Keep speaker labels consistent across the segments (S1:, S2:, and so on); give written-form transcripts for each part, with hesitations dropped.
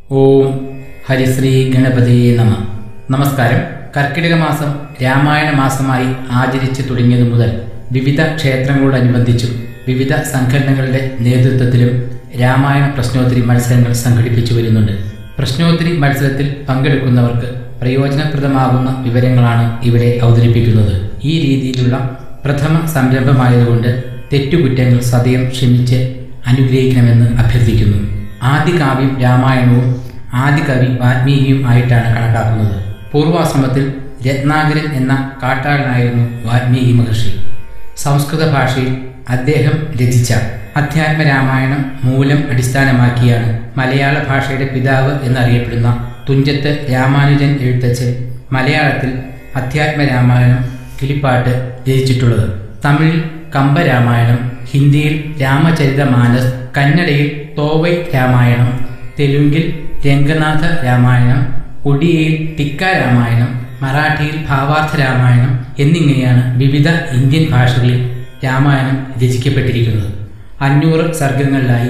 S1: ഓം ഹരിശ്രീ ഗണപതിയെ നമ. നമസ്കാരം. കർക്കിടക മാസം രാമായണ മാസമായി ആചരിച്ചു തുടങ്ങിയതു മുതൽ വിവിധ ക്ഷേത്രങ്ങളോടനുബന്ധിച്ചും വിവിധ സംഘടനകളുടെ നേതൃത്വത്തിലും രാമായണ പ്രശ്നോത്തരി മത്സരങ്ങൾ സംഘടിപ്പിച്ചു വരുന്നുണ്ട്. പ്രശ്നോത്തരി മത്സരത്തിൽ പങ്കെടുക്കുന്നവർക്ക് പ്രയോജനപ്രദമാകുന്ന വിവരങ്ങളാണ് ഇവിടെ അവതരിപ്പിക്കുന്നത്. ഈ രീതിയിലുള്ള പ്രഥമ സംരംഭമായതുകൊണ്ട് തെറ്റുകുറ്റങ്ങൾ സദയം ക്ഷമിച്ച് അനുഗ്രഹിക്കണമെന്ന് അഭ്യർത്ഥിക്കുന്നു. ആദികാവ്യം രാമായണവും ആദികവി വാൽമീകിയും ആയിട്ടാണ് കണക്കാക്കുന്നത്. പൂർവാശ്രമത്തിൽ രത്നാകരൻ എന്ന കാട്ടാളനായിരുന്നു വാൽമീകി മഹർഷി. സംസ്കൃത ഭാഷയിൽ അദ്ദേഹം രചിച്ച അധ്യാത്മരാമായണം മൂലം അടിസ്ഥാനമാക്കിയാണ് മലയാള ഭാഷയുടെ പിതാവ് എന്നറിയപ്പെടുന്ന തുഞ്ചത്ത് രാമാനുജൻ എഴുത്തച്ഛൻ മലയാളത്തിൽ അധ്യാത്മരാമായണം കിളിപ്പാട്ട് രചിച്ചിട്ടുള്ളത്. തമിഴിൽ കമ്പരാമായണം, ഹിന്ദിയിൽ രാമചരിതമാനസ്, കന്നഡയിൽ തോവൈ രാമായണം, തെലുങ്കിൽ രംഗനാഥ രാമായണം, ഒഡിയയിൽ ടിക്ക രാമായണം, മറാഠിയിൽ ഭാവാർത്ഥ രാമായണം എന്നിങ്ങനെയാണ് വിവിധ ഇന്ത്യൻ ഭാഷകളിൽ രാമായണം രചിക്കപ്പെട്ടിരിക്കുന്നത്. 500 സർഗങ്ങളിലായി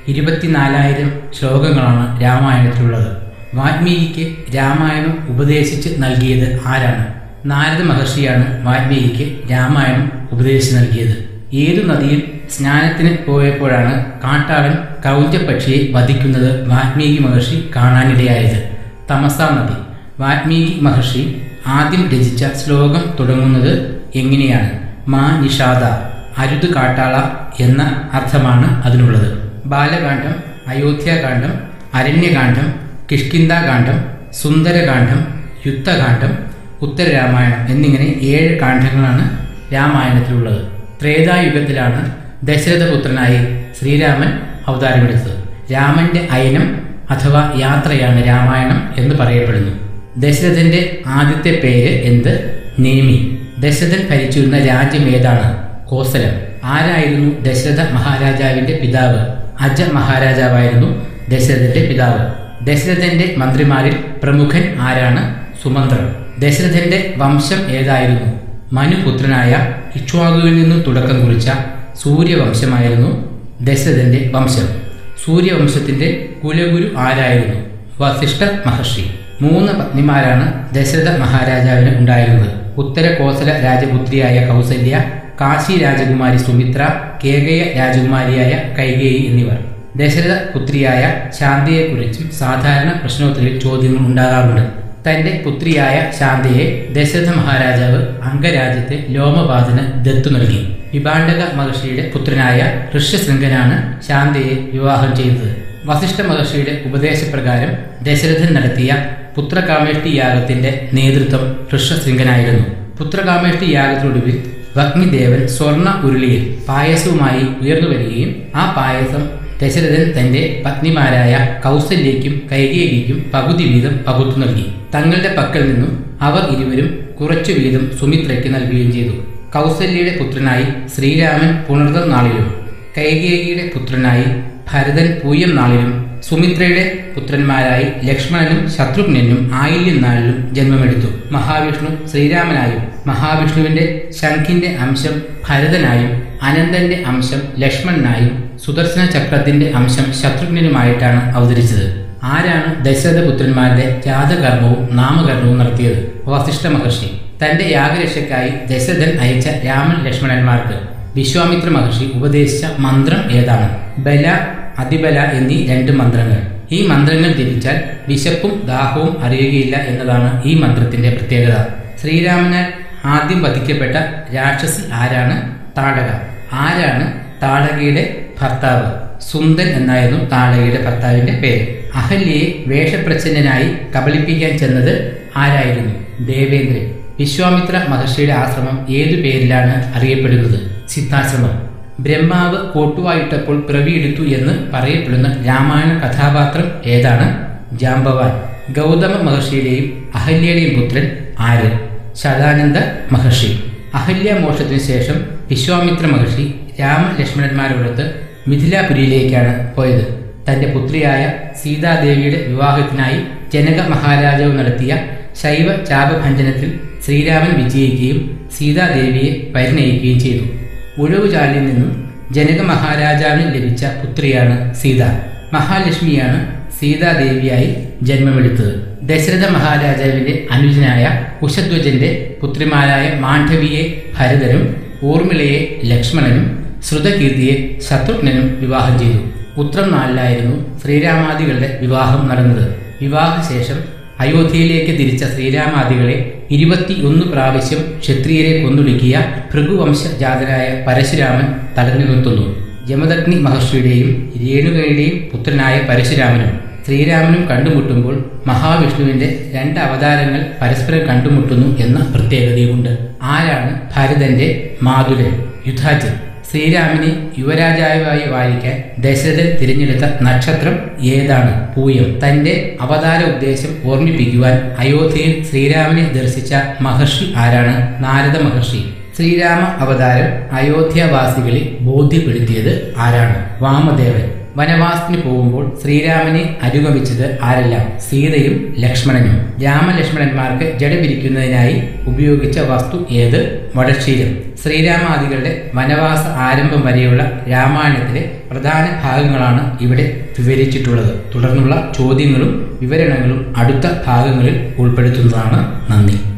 S1: 24,000 ശ്ലോകങ്ങളാണ് രാമായണത്തിലുള്ളത്. വാൽമീകിക്ക് രാമായണം ഉപദേശിച്ച് നൽകിയത് ആരാണ്? നാരദ മഹർഷിയാണ് വാൽമീകിക്ക് രാമായണം ഉപദേശിച്ച് നൽകിയത്. ഏതു നദിയിൽ സ്നാനത്തിന് പോയപ്പോഴാണ് കാട്ടാളൻ ക്രൗഞ്ചപക്ഷിയെ വധിക്കുന്നത് വാൽമീകി മഹർഷി കാണാനിടയായത്? തമസാ നദി. വാൽമീകി മഹർഷി ആദ്യം രചിച്ച ശ്ലോകം തുടങ്ങുന്നത് എങ്ങനെയാണ്? മാ നിഷാദ, അരുത് കാട്ടാള എന്ന അർത്ഥമാണ് അതിനുള്ളത്. ബാലകാന്ഡം, അയോധ്യാകാന്ഡം, അരണ്യകാന്ഡം, കിഷ്കിന്ധാകാന്ഡം, സുന്ദരകാന്ഡം, യുദ്ധകാന്ഡം, ഉത്തരരാമായണം എന്നിങ്ങനെ 7 കാണ്ഡങ്ങളാണ് രാമായണത്തിലുള്ളത്. ത്രേതായുഗത്തിലാണ് ദശരഥപുത്രനായി ശ്രീരാമൻ അവതാരമെടുത്തത്. രാമന്റെ അയനം അഥവാ യാത്രയാണ് രാമായണം എന്ന് പറയപ്പെടുന്നു. ദശരഥന്റെ ആദ്യത്തെ പേര് എന്ത്? നേമി. ദശരഥൻ ഭരിച്ചിരുന്ന രാജ്യം ഏതാണ്? കോസലം. ആരായിരുന്നു ദശരഥ മഹാരാജാവിന്റെ പിതാവ്? അജ മഹാരാജാവായിരുന്നു ദശരഥന്റെ പിതാവ്. ദശരഥന്റെ മന്ത്രിമാരിൽ പ്രമുഖൻ ആരാണ്? സുമന്ത്രൻ. ദശരഥന്റെ വംശം ഏതായിരുന്നു? മനുപുത്രനായ ഇക്ഷ്വാകുവിൽ നിന്നും തുടക്കം കുറിച്ച സൂര്യവംശമായിരുന്നു ദശരഥന്റെ വംശം. സൂര്യവംശത്തിന്റെ കുലഗുരു ആരായിരുന്നു? വസിഷ്ഠ മഹർഷി. 3 പത്നിമാരാണ് ദശരഥ മഹാരാജാവിന് ഉണ്ടായിരുന്നത്. ഉത്തര കോസല രാജപുത്രിയായ കൗസല്യ, കാശി രാജകുമാരി സുമിത്ര, കേകയ രാജകുമാരിയായ കൈകേയി എന്നിവർ. ദശരഥ പുത്രിയായ ശാന്തയെക്കുറിച്ചും സാധാരണ പ്രശ്നോത്തരിയിൽ ചോദ്യങ്ങൾ ഉണ്ടാകാറുണ്ട്. തന്റെ പുത്രിയായ ശാന്തയെ ദശരഥ മഹാരാജാവ് അംഗരാജ്യത്തെ ലോമപാദന് ദത്തു നൽകി. വിഭാണ്ഡക മഹർഷിയുടെ പുത്രനായ ഋഷ്യശൃംഖനാണ് ശാന്തയെ വിവാഹം ചെയ്തത്. വസിഷ്ഠ മഹർഷിയുടെ ഉപദേശപ്രകാരം ദശരഥൻ നടത്തിയ പുത്രകാമേഷ്ടി യാഗത്തിന്റെ നേതൃത്വം ഋഷ്യശൃംഖനായിരുന്നു. പുത്രകാമേഷ്ടി യാഗത്തിനൊടുവിൽ അഗ്നിദേവൻ സ്വർണ്ണ ഉരുളിയിൽ പായസവുമായി ഉയർന്നു വരികയും ആ പായസം ദശരഥൻ തന്റെ പത്നിമാരായ കൗസല്യയ്ക്കും കൈകേയിക്കും പകുതി വീതം പകുത്തു നൽകി. തങ്ങളുടെ പക്കൽ നിന്നും അവർ ഇരുവരും കുറച്ചു വീതം സുമിത്രയ്ക്ക് നൽകുകയും ചെയ്തു. കൗസല്യയുടെ പുത്രനായി ശ്രീരാമൻ പുണർദം നാളിലും കൈകേയിയുടെ പുത്രനായി ഭരതൻ പൂയം നാളിലും സുമിത്രയുടെ പുത്രന്മാരായി ലക്ഷ്മണനും ശത്രുഘ്നനും ആയില്യം നാളിലും ജന്മമെടുത്തു. മഹാവിഷ്ണു ശ്രീരാമനായും മഹാവിഷ്ണുവിന്റെ ശംഖിന്റെ അംശം ഭരതനായും അനന്തന്റെ അംശം ലക്ഷ്മണനായും സുദർശന ചക്രത്തിന്റെ അംശം ശത്രുഘ്നനുമായിട്ടാണ് അവതരിച്ചത്. ആരാണ് ദശരഥപുത്രന്മാരുടെ ജാതകർമ്മവും നാമകർമ്മവും നടത്തിയത്? വസിഷ്ഠ മഹർഷി. തന്റെ യാഗരക്ഷയ്ക്കായി ദശരഥൻ അയച്ച രാമൻ ലക്ഷ്മണന്മാർക്ക് വിശ്വാമിത്ര മഹർഷി ഉപദേശിച്ച മന്ത്രം ഏതാണ്? ബല, അതിബല എന്നീ 2 മന്ത്രങ്ങൾ. ഈ മന്ത്രങ്ങൾ ജപിച്ചാൽ വിശപ്പും ദാഹവും അറിയുകയില്ല എന്നതാണ് ഈ മന്ത്രത്തിന്റെ പ്രത്യേകത. ശ്രീരാമനാൽ ആദ്യം വധിക്കപ്പെട്ട രാക്ഷസി ആരാണ്? താടക. ആരാണ് താടകയുടെ ഭർത്താവ്? സുന്ദൻ എന്നായിരുന്നു താടകയുടെ ഭർത്താവിന്റെ പേര്. അഹല്യയെ വേഷപ്രച്ഛന്നനായി കബളിപ്പിക്കാൻ ചെന്നത് ആരായിരുന്നു? ദേവേന്ദ്രൻ. വിശ്വാമിത്ര മഹർഷിയുടെ ആശ്രമം ഏതു പേരിലാണ് അറിയപ്പെടുന്നത്? സിദ്ധാശ്രമം. ബ്രഹ്മാവ് കോട്ടുവായിട്ടപ്പോൾ പിറവിയെടുത്തു എന്ന് പറയപ്പെടുന്ന രാമായണ കഥാപാത്രം ഏതാണ്? ജാംബവാൻ. ഗൗതമ മഹർഷിയുടെയും അഹല്യയുടെയും പുത്രൻ ആര്? ശതാനന്ദ മഹർഷി. അഹല്യമോക്ഷത്തിനു ശേഷം വിശ്വാമിത്ര മഹർഷി രാമലക്ഷ്മണന്മാരോടൊത്ത് മിഥിലാപുരിയിലേക്കാണ് പോയത്. തന്റെ പുത്രിയായ സീതാദേവിയുടെ വിവാഹത്തിനായി ജനക മഹാരാജാവ് നടത്തിയ ശൈവ ചാപഭഞ്ജനത്തിൽ ശ്രീരാമൻ വിജയിക്കുകയും സീതാദേവിയെ പരിണയിക്കുകയും ചെയ്തു. ഉഴവുചാലിൽ നിന്നും ജനക മഹാരാജാവിന് ലഭിച്ച പുത്രിയാണ് സീത. മഹാലക്ഷ്മിയാണ് സീതാദേവിയായി ജന്മമെടുത്തത്. ദശരഥ മഹാരാജാവിന്റെ അനുജനായ കുശധ്വജന്റെ പുത്രിമാരായ മാണ്ഡവിയെ ഭരതനും ഊർമിളയെ ലക്ഷ്മണനും ശ്രുതകീർത്തിയെ ശത്രുഘ്നനും വിവാഹം ചെയ്തു. ഉത്രം 4-ലായിരുന്നു ശ്രീരാമാദികളുടെ വിവാഹം നടന്നത്. വിവാഹശേഷം അയോധ്യയിലേക്ക് തിരിച്ച ശ്രീരാമാദികളെ 21 പ്രാവശ്യം ക്ഷത്രിയരെ കൊന്നൊടുക്കിയ ഭൃഗുവംശജാതനായ പരശുരാമൻ തടഞ്ഞു നിർത്തുന്നു. ജമദഗ്നി മഹർഷിയുടെയും രേണുകയുടെയും പുത്രനായ പരശുരാമനും ശ്രീരാമനും കണ്ടുമുട്ടുമ്പോൾ മഹാവിഷ്ണുവിന്റെ 2 അവതാരങ്ങൾ പരസ്പരം കണ്ടുമുട്ടുന്നു എന്ന പ്രത്യേകതയുമുണ്ട്. ആരാണ് ഭരതന്റെ മാതുലൻ? യുധാജിത്ത്. ശ്രീരാമനെ യുവരാജാവായി വാഴിക്കാൻ ദശരഥൻ തിരഞ്ഞെടുത്ത നക്ഷത്രം ഏതാണ്? പൂയം. തന്റെ അവതാര ഉദ്ദേശം ഓർമ്മിപ്പിക്കുവാൻ അയോധ്യയിൽ ശ്രീരാമനെ ദർശിച്ച മഹർഷി ആരാണ്? നാരദ മഹർഷി. ശ്രീരാമ അവതാരം അയോധ്യാവാസികളെ ബോധ്യപ്പെടുത്തിയത് ആരാണ്? വാമദേവൻ. വനവാസത്തിന് പോകുമ്പോൾ ശ്രീരാമനെ അനുഗമിച്ചത് ആരെല്ലാം? സീതയും ലക്ഷ്മണനും. രാമലക്ഷ്മണന്മാർക്ക് ജട പിരിക്കുന്നതിനായി ഉപയോഗിച്ച വസ്തു ഏത്? വടക്ഷീരം. ശ്രീരാമാദികളുടെ വനവാസ ആരംഭം വരെയുള്ള രാമായണത്തിലെ പ്രധാന ഭാഗങ്ങളാണ് ഇവിടെ വിവരിച്ചിട്ടുള്ളത്. തുടർന്നുള്ള ചോദ്യങ്ങളും വിവരണങ്ങളും അടുത്ത ഭാഗങ്ങളിൽ ഉൾപ്പെടുത്തുന്നതാണ്. നന്ദി.